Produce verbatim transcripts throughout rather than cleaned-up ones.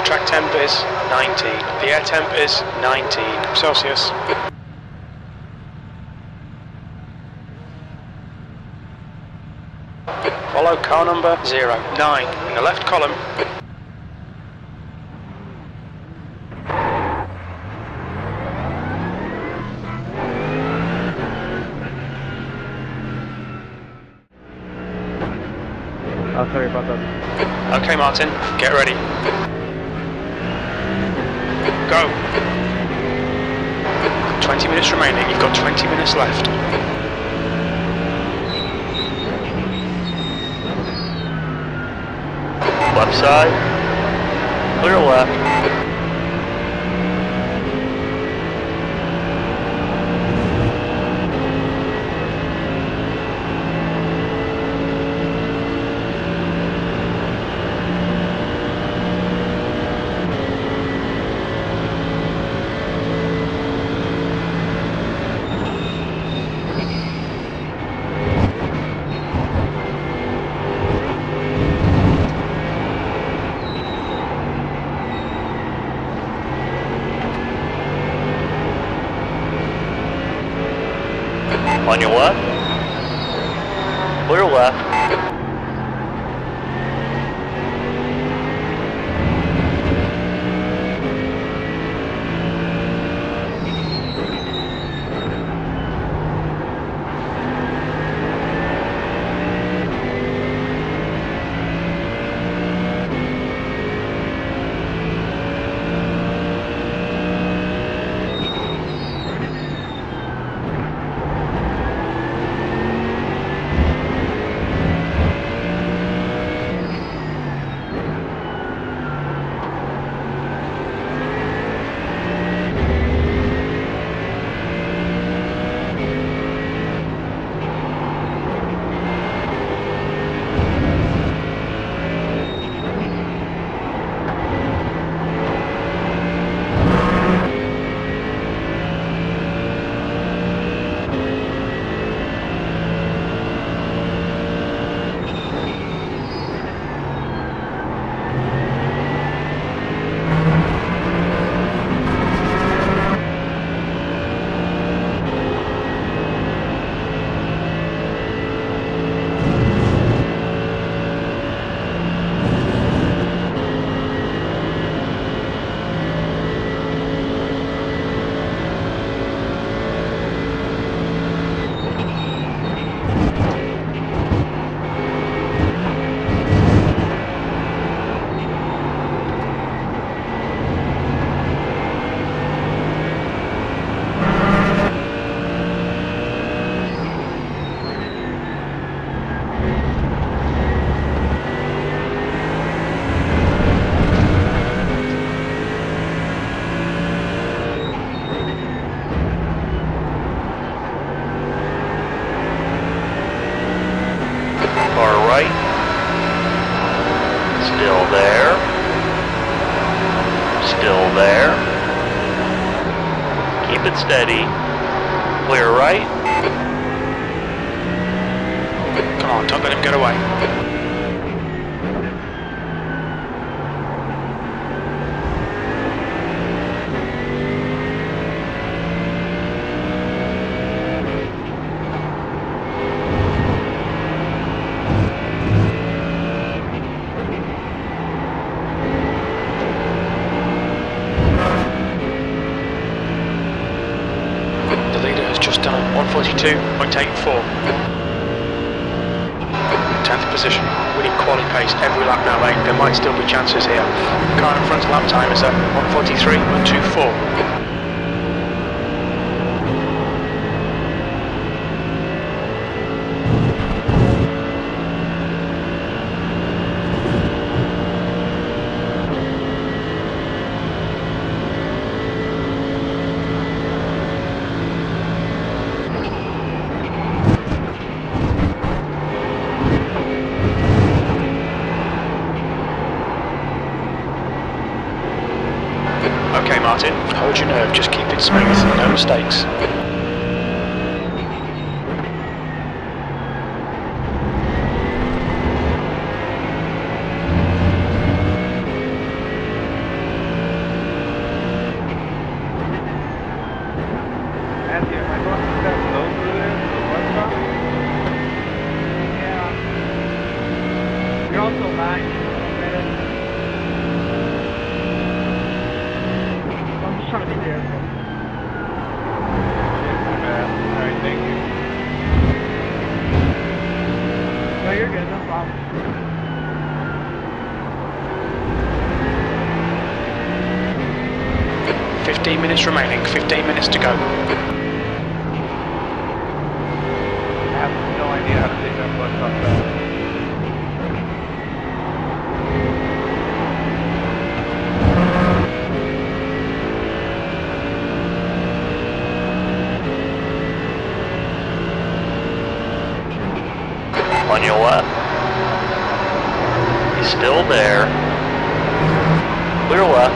track temp is nineteen. The air temp is nineteen Celsius. Follow car number zero nine in the left column. Oh, sorry about that. Okay, Martin, get ready. Go. twenty minutes remaining, you've got twenty minutes left. Left side, clear left. On your left, clear left. Still there. Still there. Keep it steady. Clear right. Come on, don't let him get away. one forty-two point eight four. tenth position, winning quali pace every lap now, mate. There might still be chances here. Car in front lap time is at one forty-three point two four. Okay, Martin, hold your nerve, just keep it smooth, no mistakes. Bye. I'm just trying to be careful. Alright, thank you. No, you're good, no problem. Fifteen minutes remaining, fifteen minutes to go. I have no idea how to take that bus off that. On your left. He's still there. Clear left.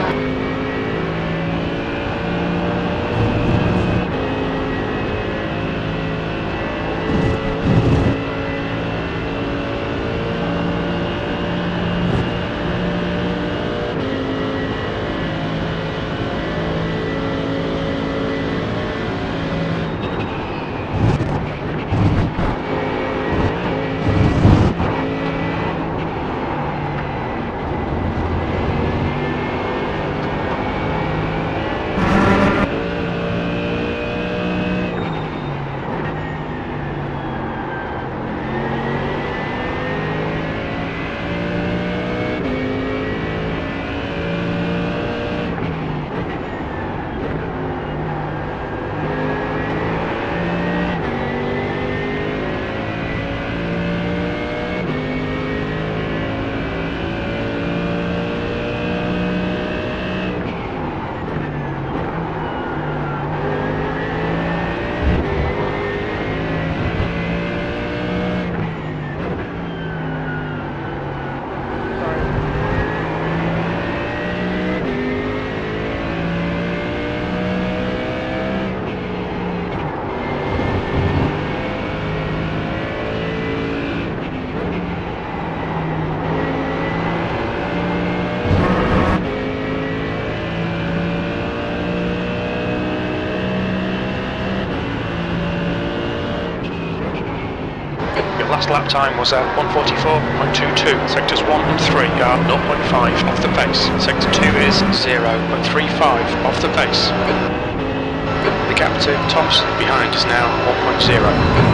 Last lap time was uh, one forty-four point two two. Sectors one and three are zero point five off the pace. Sector two is zero point three five off the pace. The gap to Tom's behind is now one point zero.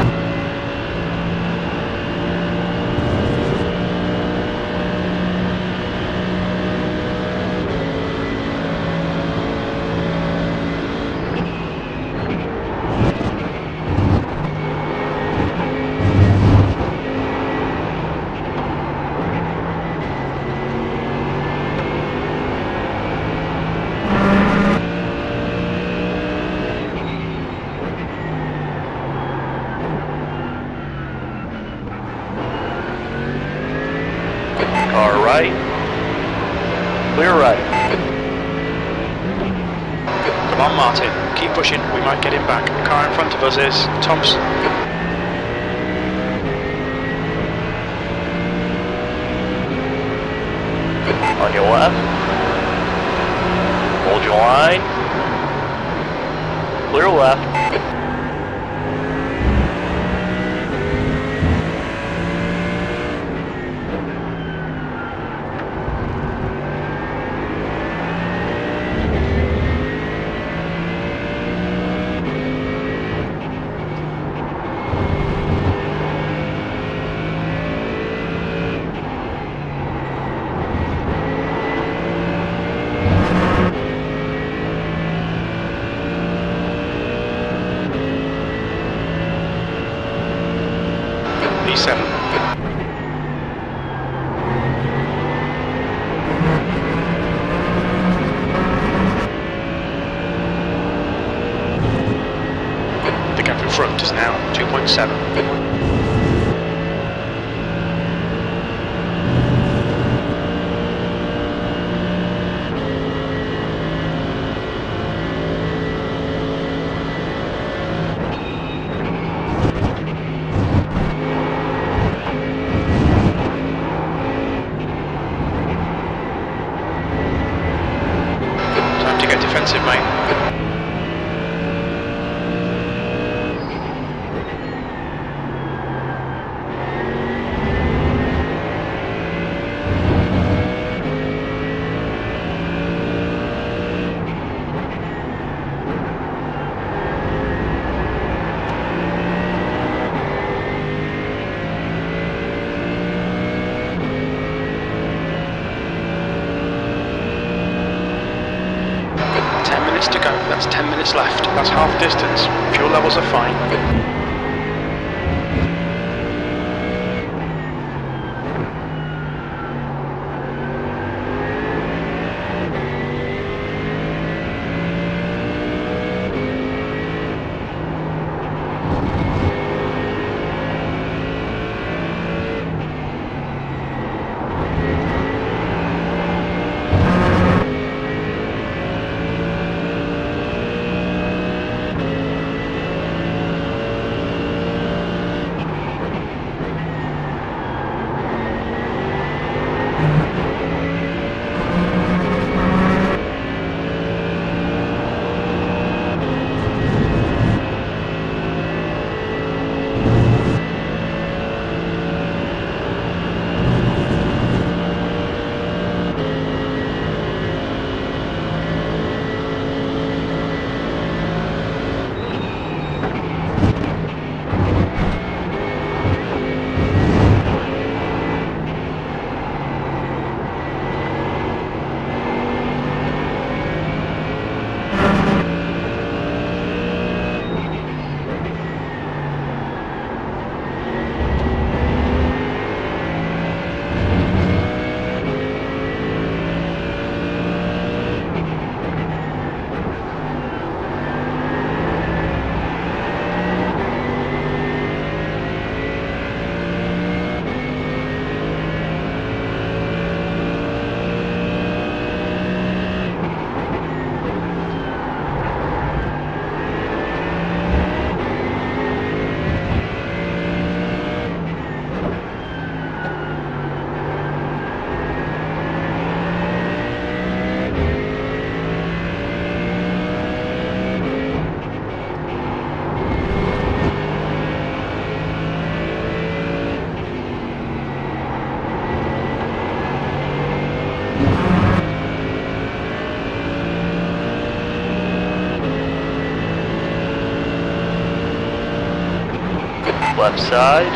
Car right. Clear right. Come on, Martin. Keep pushing. We might get him back. The car in front of us is Tom's. On your left. Hold your line. Clear left. P seven. The gap in front is now two point seven. Defensive, mate. minutes to go. That's ten minutes left. That's half distance. Fuel levels are fine. Left side,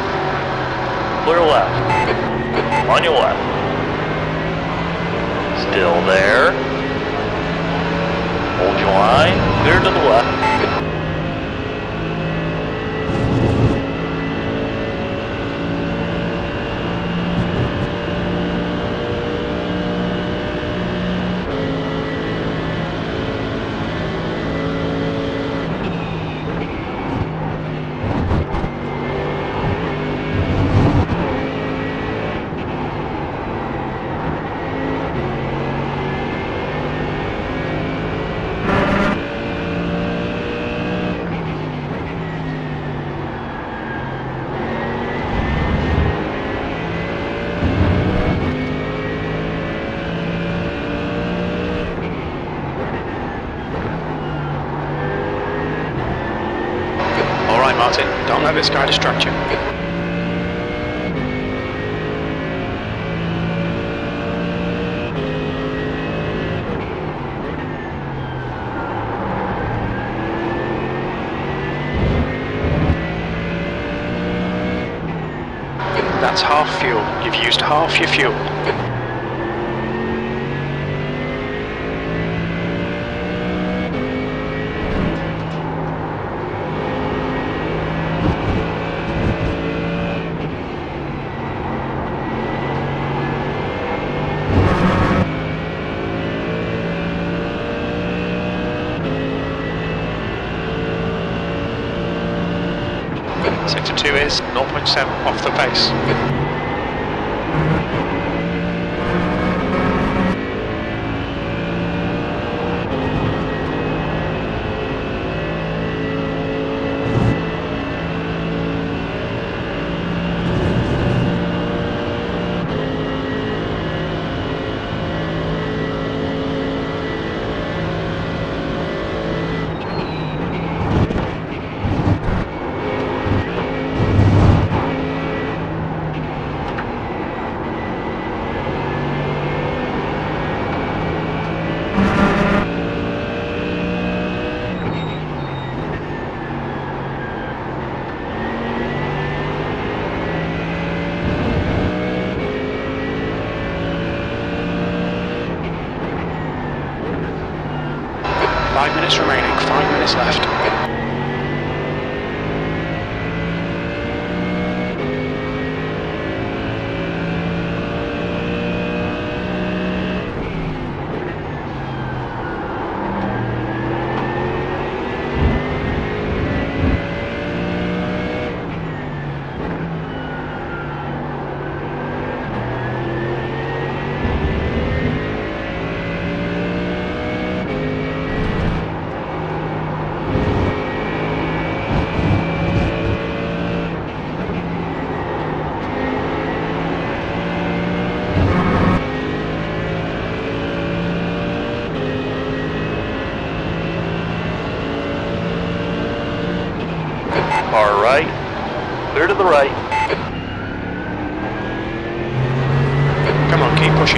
clear left, on your left, still there, hold your line, clear to the left. Martin, don't let this guy distract you. That's half fuel. You've used half your fuel. Sector two is zero point seven off the pace. Five minutes remaining, five minutes left. Far right. Clear to the right. Come on, keep pushing.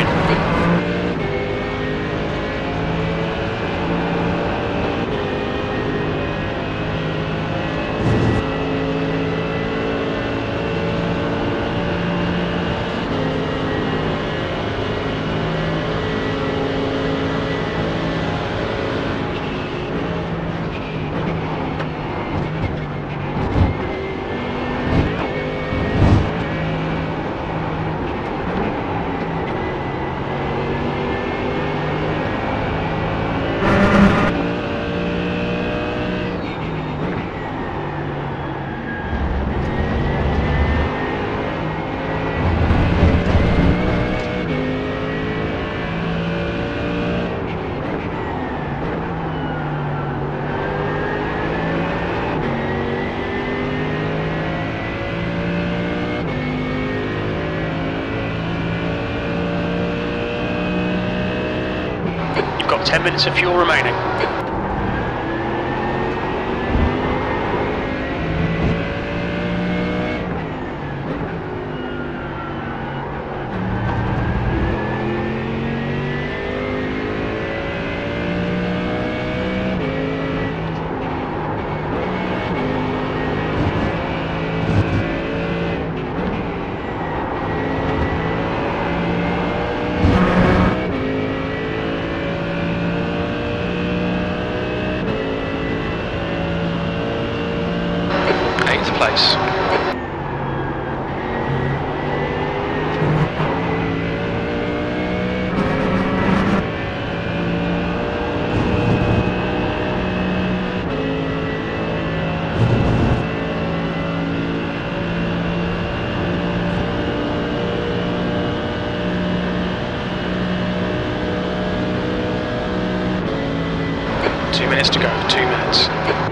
You've got ten minutes of fuel remaining. Place. Two minutes to go, two minutes.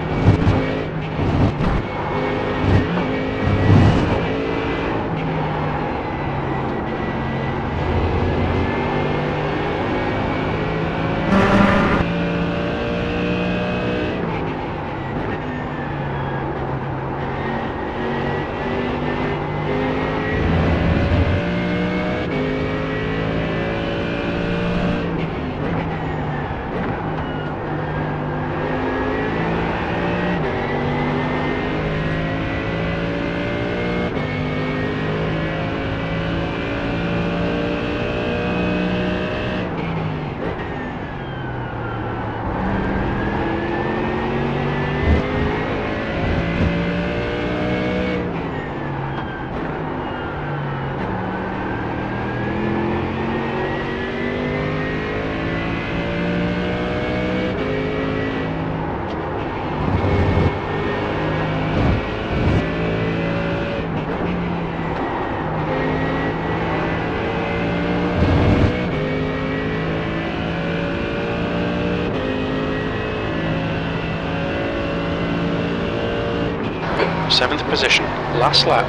Seventh position, last lap.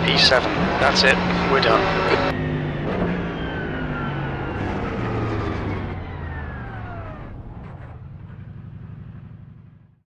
E seven. That's it. We're done.